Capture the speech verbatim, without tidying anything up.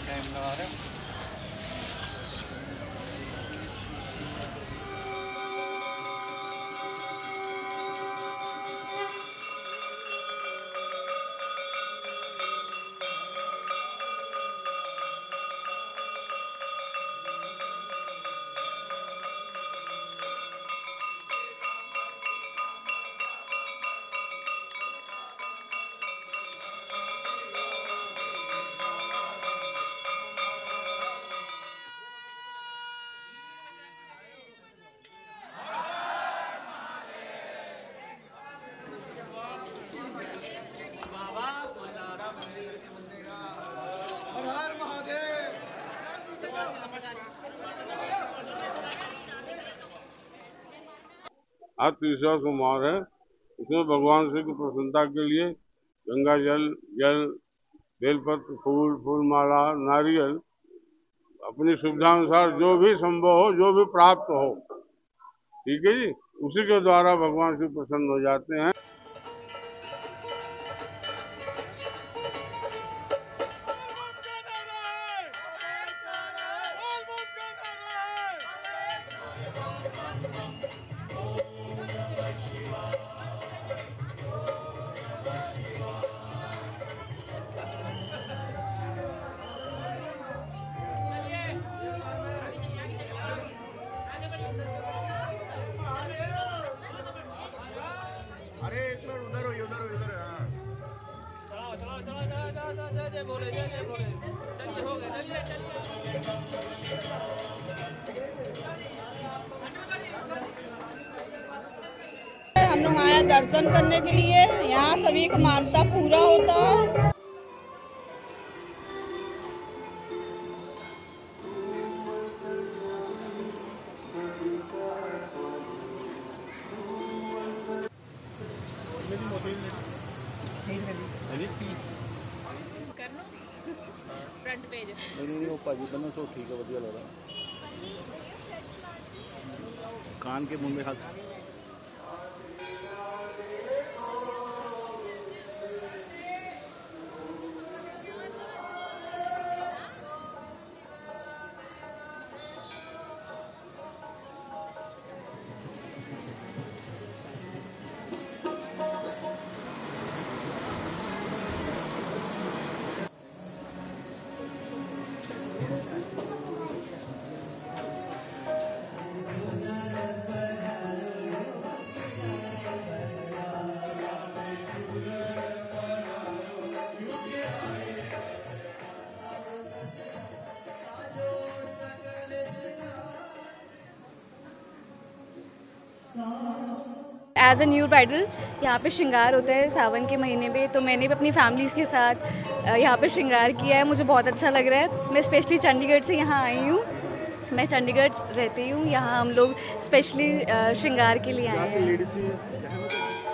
Time लगा रहे हो। आज तीसरा सोमवार है। इसमें भगवान श्री की प्रसन्नता के लिए गंगा जल, जल, बेलपत्र, फूल, फूलमाला, नारियल अपनी सुविधा अनुसार जो भी संभव हो, जो भी प्राप्त हो, ठीक है जी, उसी के द्वारा भगवान श्री प्रसन्न हो जाते हैं। अरे एक मिनट उधर हो, उधर हो, उधर हाँ। चलो चलो चलो चलो चलो जय जय बोले, जय जय बोले, चलिए हो गए, चलिए चलिए। हम लोग आए दर्शन करने के लिए। यहाँ सभी की मानता पूरा होता है। फ्रंट पेज नहीं वो भाजी बनो सो ठीक है, वधिया लग रहा। कान के मुंह में हाथ एज ए न्यू ब्राइडल यहाँ पे श्रृंगार होता है सावन के महीने में, तो मैंने भी अपनी फैमिलीज़ के साथ यहाँ पे श्रृंगार किया है। मुझे बहुत अच्छा लग रहा है। मैं स्पेशली चंडीगढ़ से यहाँ आई हूँ। मैं चंडीगढ़ रहती हूँ। यहाँ हम लोग स्पेशली श्रृंगार के लिए आए हैं।